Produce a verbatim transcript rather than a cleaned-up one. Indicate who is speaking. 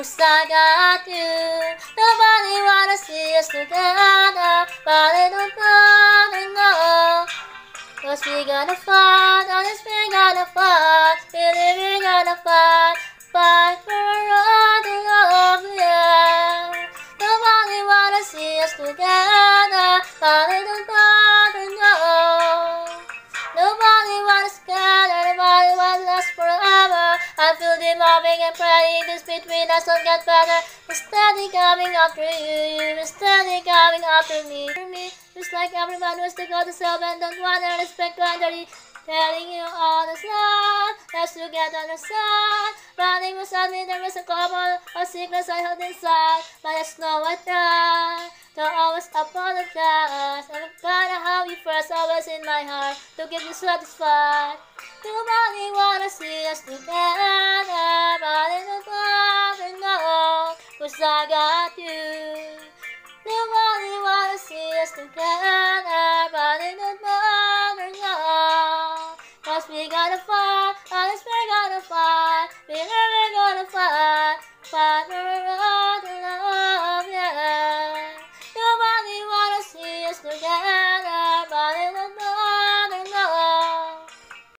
Speaker 1: 'cause I got you. Nobody wanna see us together, but it don't matter, no. 'Cause we gonna fight, honest, we gonna fight, believe we gonna fight, fight for our right to love, yeah. Nobody wanna see us together, but it don't matter, no. Nobody wants together, nobody wants us forever. I feel the loving and praying this between us will get better. We're steady coming after you, we're steady coming after me. For me, just like everyone wants to go to self and don't wanna respect boundary. Telling you all this love, let's to get on the side. Running beside me, there was a couple of secrets I held inside, but I know I tried to always apologize. I'm gonna have you first, always in my heart, to keep you satisfied. Nobody wanna see us together, but it don't matter, no, 'cause I got you. Nobody wanna see us together, but it don't matter, no. 'Cause we gotta fight, honest, we're gonna fight, we're never gonna fight, fight for our